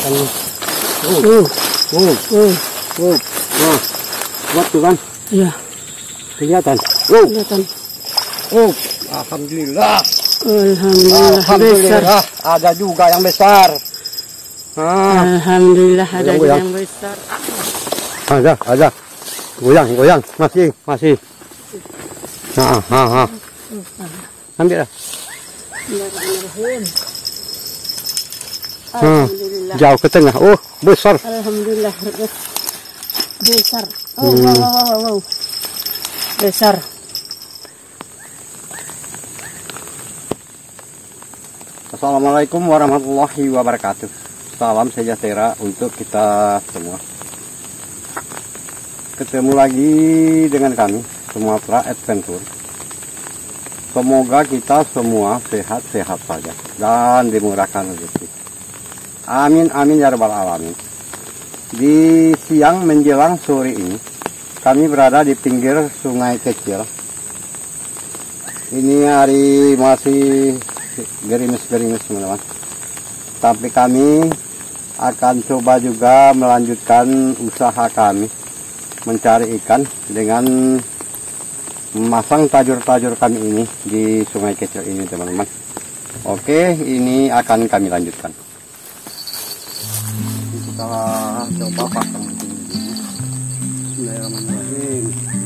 makannya. Nah, kuat tuh kan? Iya. Kelihatan. Kelihatan. Alhamdulillah. Alhamdulillah besar. Ada juga yang besar. Alhamdulillah ada yang besar. Ada. Goyang. Masih. Ambil lah. Alhamdulillah. Jauh ke tengah. Besar. Alhamdulillah besar. Wow. Besar. Assalamualaikum warahmatullahi wabarakatuh. Salam sejahtera untuk kita semua. Ketemu lagi dengan kami Sumatera Adventure. Semoga kita semua sehat-sehat saja dan dimurahkan rezeki. Amin ya rabbal alamin. Di siang menjelang sore ini kami berada di pinggir sungai kecil. Ini hari masih gerimis teman-teman. Tapi kami akan coba juga melanjutkan usaha kami mencari ikan dengan memasang tajur-tajur kami ini di sungai kecil ini teman-teman. Oke, ini akan kami lanjutkan. Kita coba pasang dulu. Bismillahirrahmanirrahim.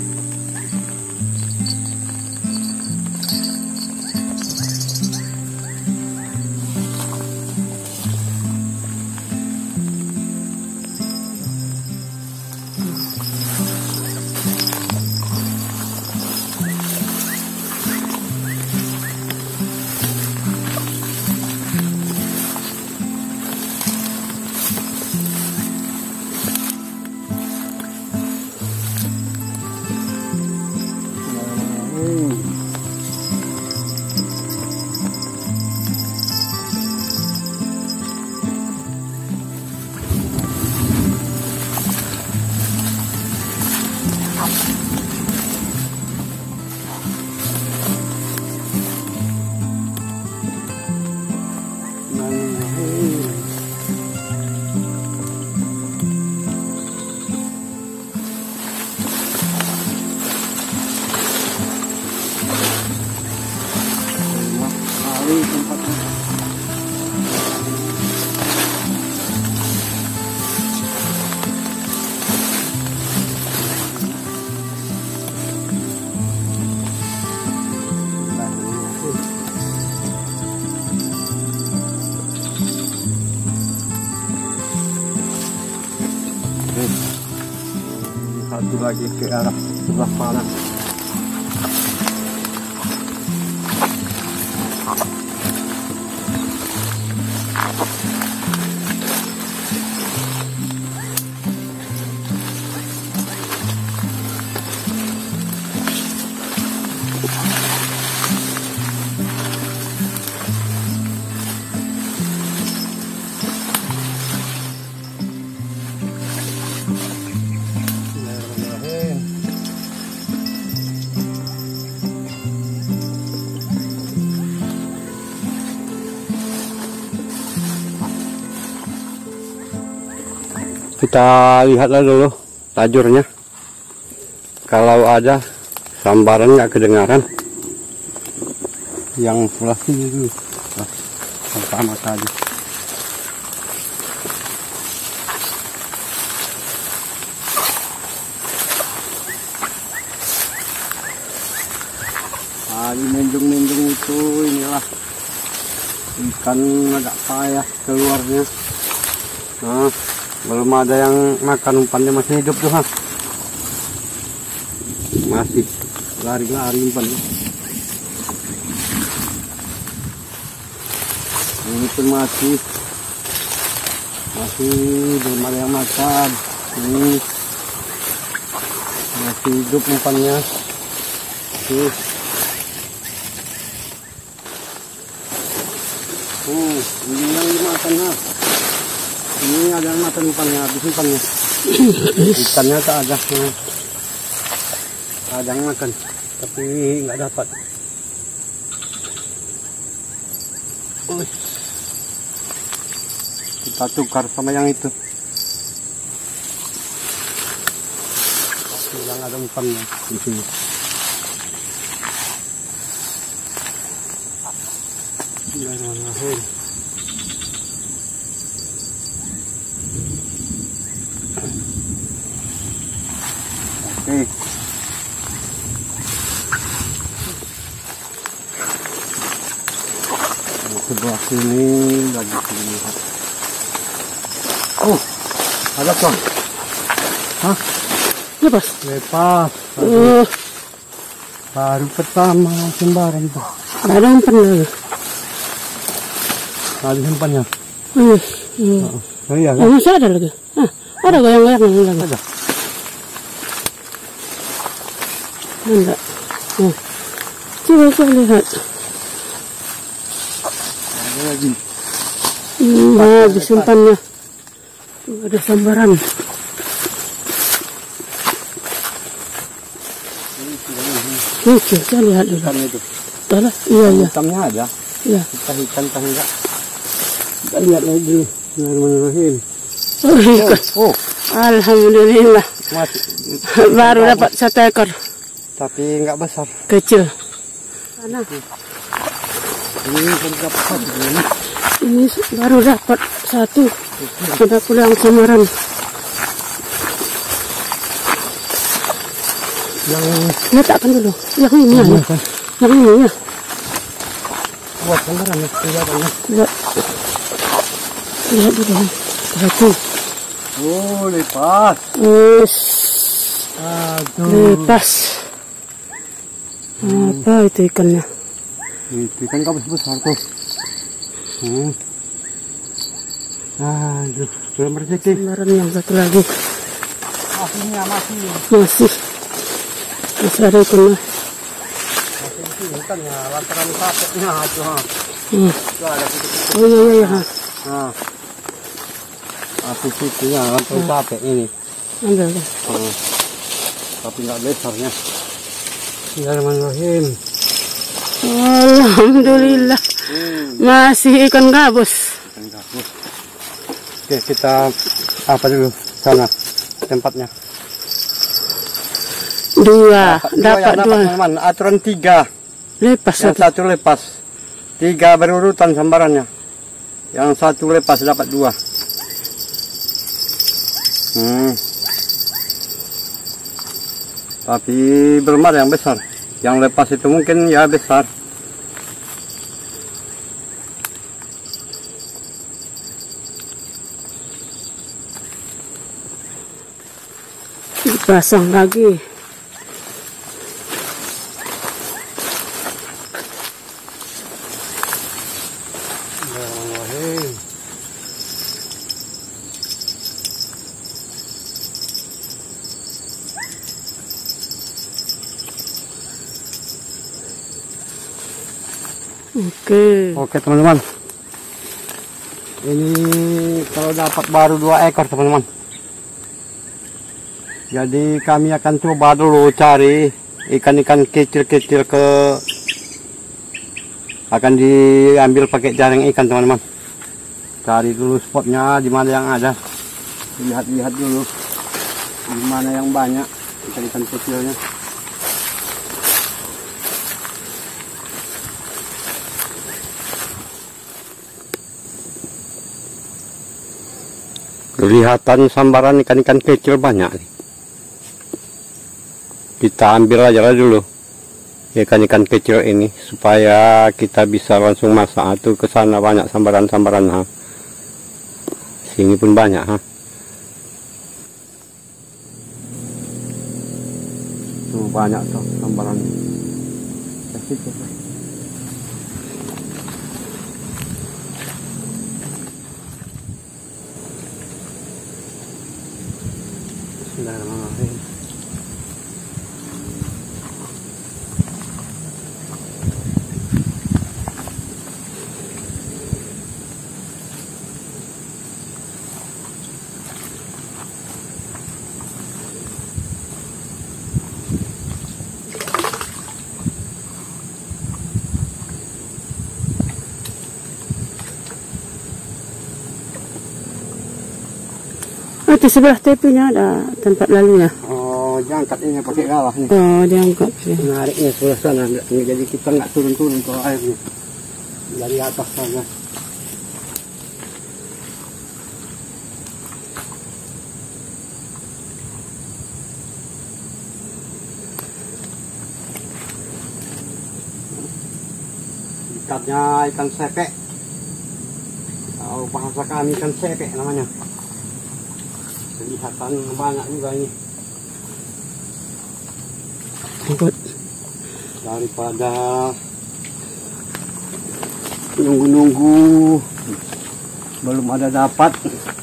Satu lagi ke arah sebelah sana. Kita lihatlah dulu tajurnya. Kalau ada sambaran nggak kedengaran. Yang sebelah sini dulu. Pertama tadi. Tadi mendung-mendung itu inilah ikan agak payah keluarnya. Nah, belum ada yang makan, umpannya masih hidup tuh, masih lari-lari umpannya. Ini pun masih belum ada yang makan. Ini masih hidup umpannya. Ini yang dimakan, ini ada yang makan umpannya, habis umpannya. Ikannya tak ada. Ada yang makan, tapi nggak dapat. Kita kita tukar sama yang itu. Yang ada umpannya di sini. Bismillahirrahmanirrahim. Oke. Sebelah sini lagi dilihat. Oh, ada Bang. Hah? Lepas. Lepas. Baru pertama sembarang tuh. Ada umpan lagi. Ada umpannya. Oh iya kan? Masih ada lagi. Ada goyang-goyang lagi. Ada. Enggak. Coba saya lihat. Ada lagi. Habis umpannya. Ada sambaran. Oke, saya lihat dulu. Ikan itu. Iya, iya. Hitamnya ada. Iya. Kita ikan enggak. Kita lihat lagi dulu. Bismillahirrahmanirrahim. Oh, ikan. Oh, Alhamdulillah. masih. Baru dapat 1 ekor. Tapi enggak besar. Kecil. Sana. Ini berapa satu ini? Ini baru dapat 1. Ada pula yang samaran. Yang Letakkan dulu. Yang ini ya. kan? Yang ini ya. Buat samaran ya, kelihatannya. Lihat. Lihat dulu. Satu. Oh, lepas. Yes. Aduh. Lepas. Apa itu ikannya? Itu ikan kabus besar tuh. Aduh, belum rezeki. Samaran yang satu lagi. Masih. Masih ada ikannya. Masih di sini ikannya, lantaran capeknya aja. Itu ada titik-titik. Oh iya iya. Nah. Masih situnya, lantaran capek ini. Ambil. Tapi nggak besarnya. Bismillahirrahmanirrahim. Alhamdulillah. Masih ikan gabus. Ikan gabus. Oke, kita apa dulu sana tempatnya. 2. Dapat 2. Teman-teman. Aturan 3. Lepas Yang 1 lepas. 3 berurutan sambarannya. Yang 1 lepas dapat 2. Tapi belum ada yang besar. Yang lepas itu mungkin ya besar. Dipasang lagi. Oke teman-teman. Ini kalau dapat baru 2 ekor teman-teman. Jadi kami akan coba dulu cari ikan-ikan kecil-kecil akan diambil pakai jaring ikan teman-teman. Cari dulu spotnya di mana yang ada. Lihat-lihat dulu di mana yang banyak ikan-ikan kecilnya. Kelihatan sambaran ikan-ikan kecil banyak nih. Kita ambil aja lah dulu ikan-ikan kecil ini supaya kita bisa langsung masak. Tuh ke sana banyak sambaran-sambaran ha. Sini pun banyak ha. Tuh banyak tuh sambaran. Bismillahirrahmanirrahim. Oh, di sebelah tepinya ada tempat lalunya. Oh, diangkat ini pakai galah nih. Oh, diangkat. Menariknya sebelah sana, jadi kita nggak turun-turun ke airnya. Dari atas saja. Ikatnya ikan sepek. Kalau bahasa kami ikan sepek namanya. Kelihatan banyak juga ini. Ikut. Daripada nunggu-nunggu belum ada dapat.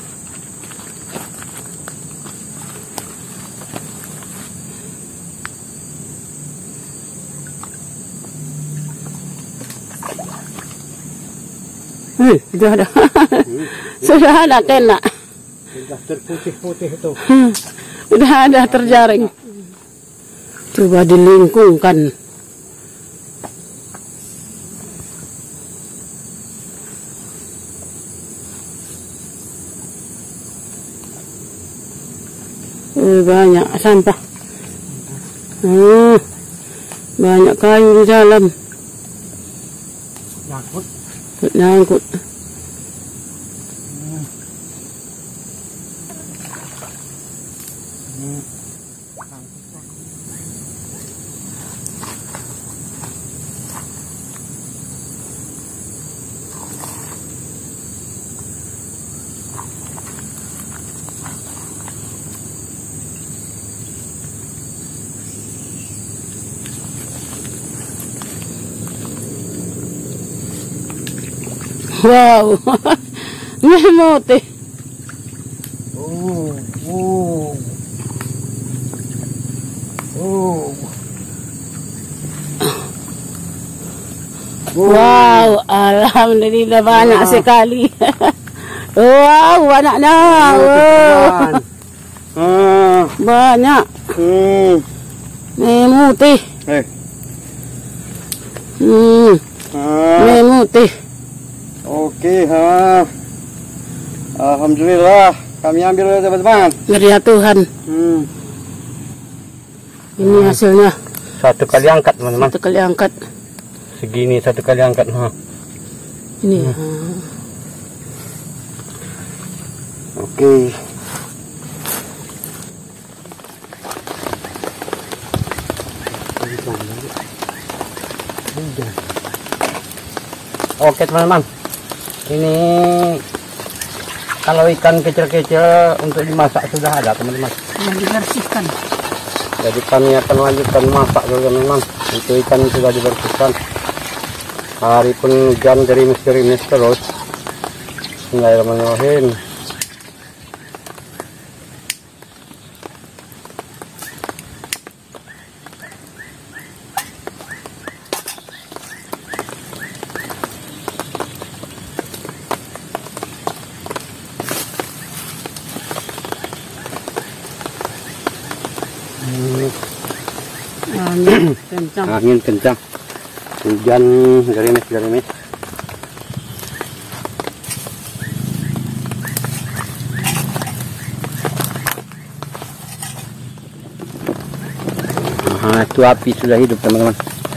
Sudah ada. Sudah ada kena. Sudah terputih-putih itu. Sudah ada terjaring. Coba dilingkungkan. Banyak sampah. Banyak kayu di dalam. Nyangkut. Nyangkut. Wow, ngemote. Wow, alhamdulillah banyak sekali. Wow, banyaknya. Banyak. Ngemote. Ngemote. Oke, alhamdulillah kami ambil teman-teman. Dari Tuhan. Ini hasilnya. Satu kali angkat teman-teman. Satu kali angkat. Segini satu kali angkat. Ini. Oke. Oke teman-teman. Ini kalau ikan kecil-kecil untuk dimasak sudah ada teman-teman. Yang dibersihkan. Jadi kami akan lanjutkan masak dulu teman-teman. Itu ikan sudah dibersihkan. Hari pun hujan gerimis-gerimis terus. Bismillahirrahmanirrahim. Angin kencang, hujan gerimis. Nah, itu api sudah hidup teman-teman.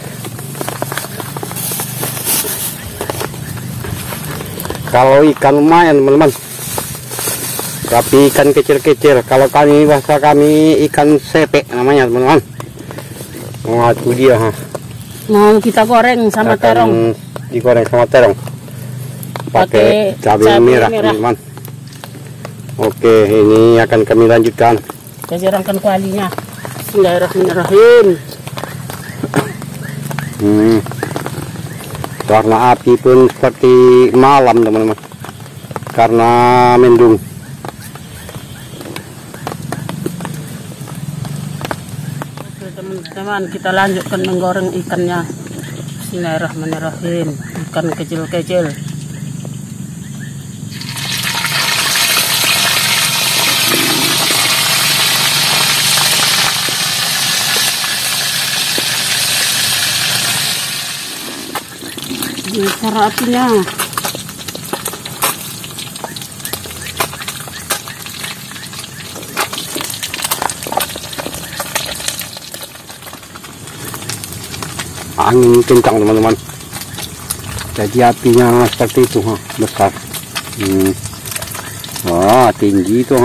Kalau ikan lumayan teman-teman, tapi ikan kecil-kecil. Kalau kami bahasa kami ikan sepek namanya teman-teman. Nah, itu dia. Mau kita goreng sama terong. Digoreng sama terong. Pakai cabai merah teman-teman. Oke, ini akan kami lanjutkan. Kita jerangkan kualinya. Bismillahirrahmanirrahim. Warna api pun seperti malam teman-teman. Karena mendung. Teman-teman, kita lanjutkan menggoreng ikannya. Bismillahirrahmanirrahim. Ikan kecil-kecil. Ini cara apinya. angin kencang teman-teman. Jadi apinya seperti itu, besar. Wah, tinggi itu,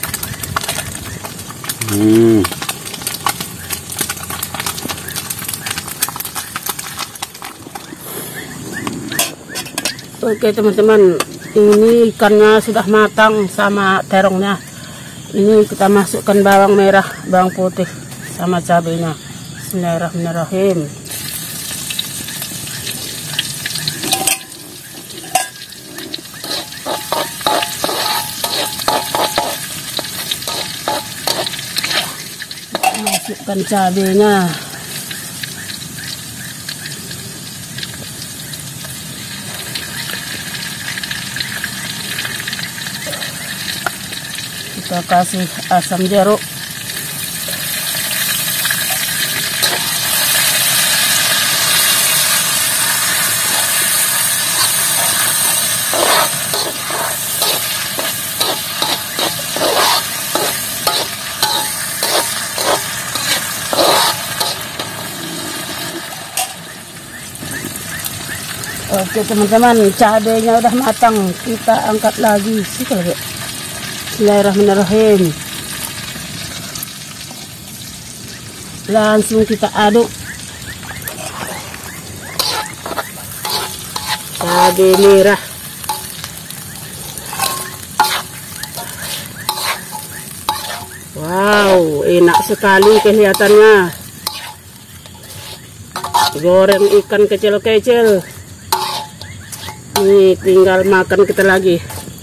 Oke teman-teman, ini ikannya sudah matang sama terongnya. Ini kita masukkan bawang merah, bawang putih, sama cabenya. Bismillahirrahmanirrahim. Masukkan cabenya. Kita kasih asam jeruk. Oke teman-teman, cabenya udah matang, kita angkat lagi. Bismillahirrahmanirrahim. Langsung kita aduk. Cabai merah. Wow, enak sekali kelihatannya. Goreng ikan kecil-kecil. Ini tinggal makan kita lagi.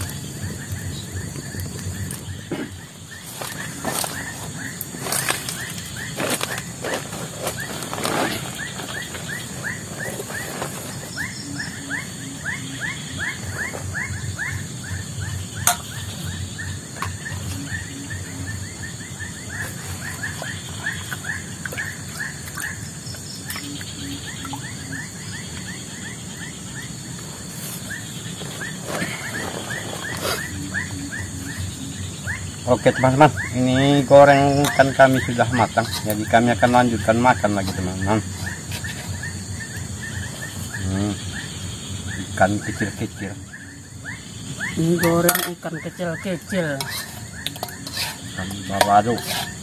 Oke teman-teman, ini goreng ikan kami sudah matang, jadi kami akan lanjutkan makan lagi teman-teman. Ikan kecil-kecil. Ini goreng ikan kecil-kecil. Kami baru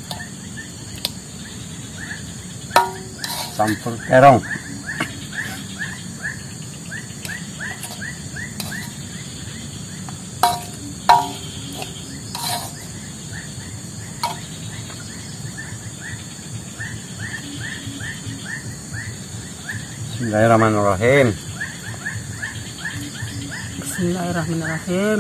campur terong. Bismillahirrahmanirrahim. Bismillahirrahmanirrahim.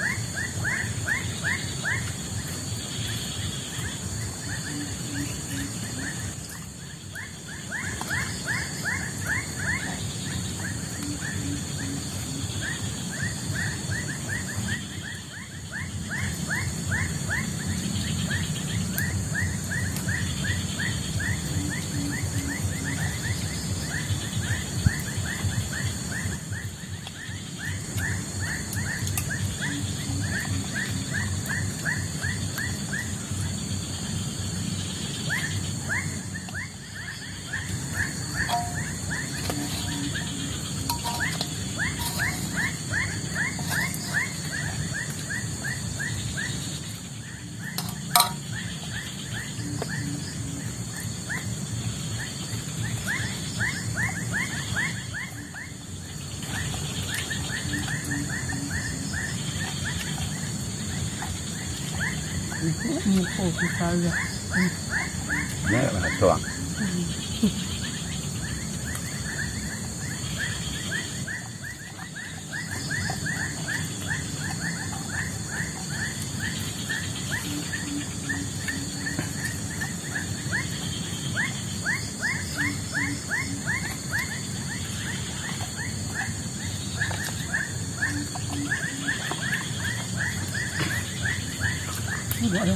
Saja. Ini doang. Boleh.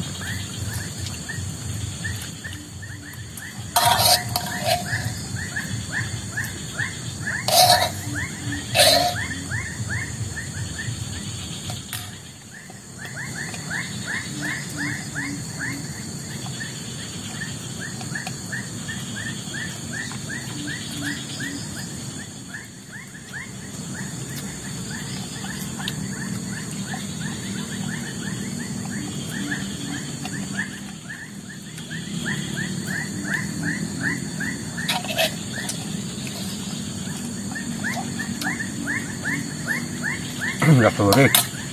Udah sore.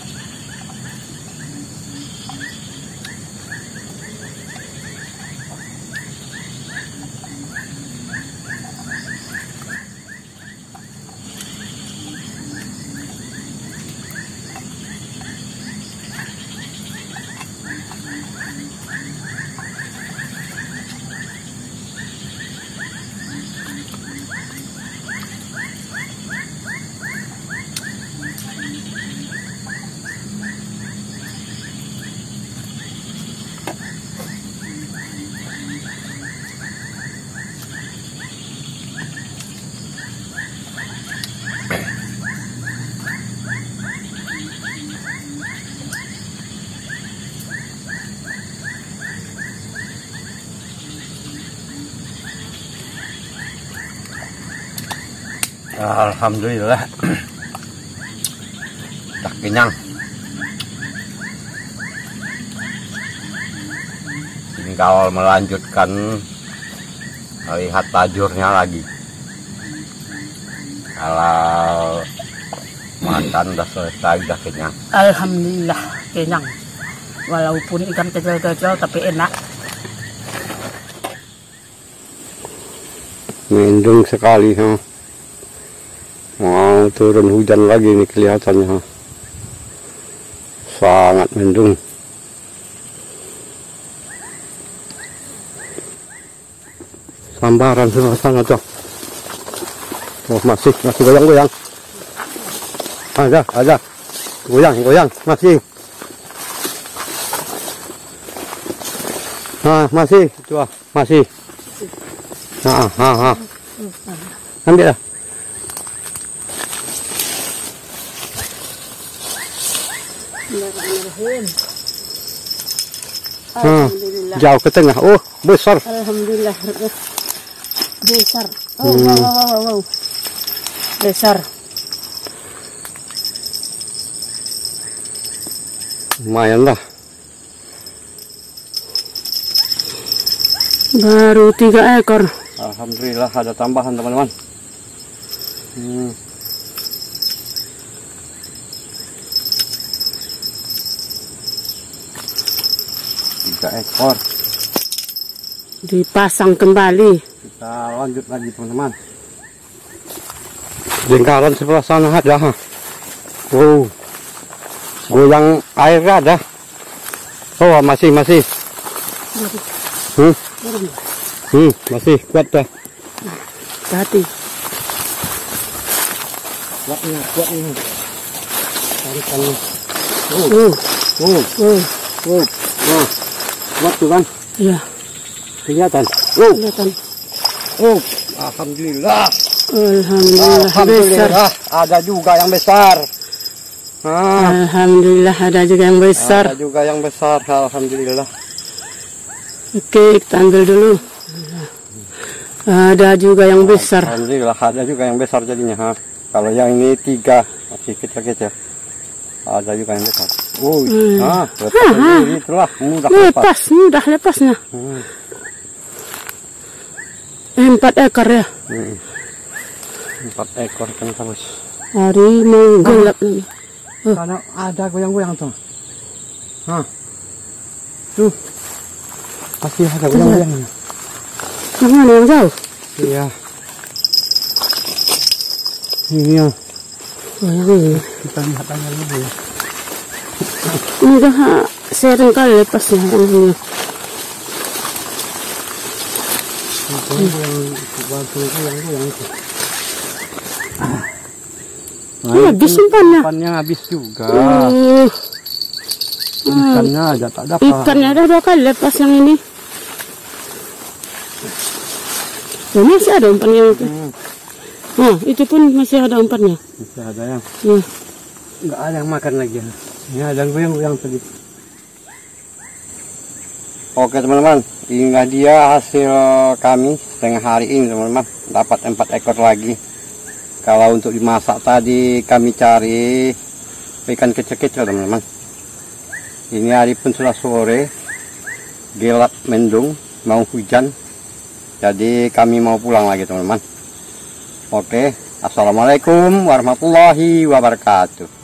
Alhamdulillah tak kenyang. Tinggal melanjutkan melihat tajurnya lagi. Kalau makan udah selesai, udah kenyang. Alhamdulillah kenyang. Walaupun ikan kecil-kecil tapi enak. Mendung sekali, ha. Mau turun hujan lagi nih kelihatannya, ha. Sangat mendung. Sambaran semua sana tuh. Oh, masih goyang-goyang. Ada. Goyang, masih. Nah, masih itu, masih. Ambil lah. Bismillahirrahmanirrahim. Alhamdulillah. Jauh ke tengah. Oh, besar. Alhamdulillah. Besar. Oh, wow. Besar. Lumayan lah. Baru 3 ekor. Alhamdulillah ada tambahan, teman-teman. 3 ekor. Dipasang kembali. Kita lanjut lagi, teman-teman. Lingkaran sebelah sana ada, ha. Oh, goyang air ada. Oh, masih. Masih kuat dah. Hati. Kuat ini. Tarikannya. Nah, kuat tuh kan? Iya. Kelihatan. Kelihatan. Alhamdulillah. Besar. Ada juga yang besar. Alhamdulillah ada juga yang besar. Ada juga yang besar. Alhamdulillah. Oke, kita ambil dulu. Ada juga yang besar. Alhamdulillah ada juga yang besar jadinya, ha. Kalau yang ini 3 masih kecil-kecil. Ada juga yang besar. Itulah mudah lepasnya. 4 ekor ya. 4 ekor kan terus. Hari mau gelap nih. Karena ada goyang-goyang tuh. Tuh. Pasti ada goyang-goyang. Yang mana yang jauh? Iya. Ini ya. Ini. Kita lihat aja dulu ya. Ini dah sering kali lepasnya yang ini. Goyang itu. Habis simpannya. Simpannya habis juga. Ikannya aja tak dapat. Ikannya ada 2 kali lepas yang ini. Oh, masih ada umpannya itu. Itu pun masih ada umpannya. Masih ada yang. Ya. Enggak ada yang makan lagi. Ini ada yang goyang-goyang tadi. Oke, teman-teman, inilah dia hasil kami setengah hari ini, teman-teman. Dapat 4 ekor lagi. Kalau untuk dimasak tadi kami cari ikan kecil-kecil, teman-teman. Ini hari pun sudah sore, gelap mendung, mau hujan. Jadi kami mau pulang lagi, teman-teman. Oke, assalamualaikum warahmatullahi wabarakatuh.